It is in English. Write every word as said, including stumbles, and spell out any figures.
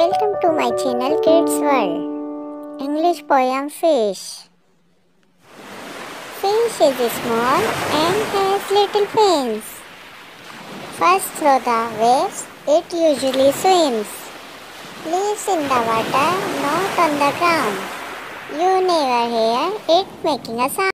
Welcome to my channel Kids World. English poem Fish. Fish is small and has little fins. First through the waves, it usually swims. Lives in the water, not on the ground. You never hear it making a sound.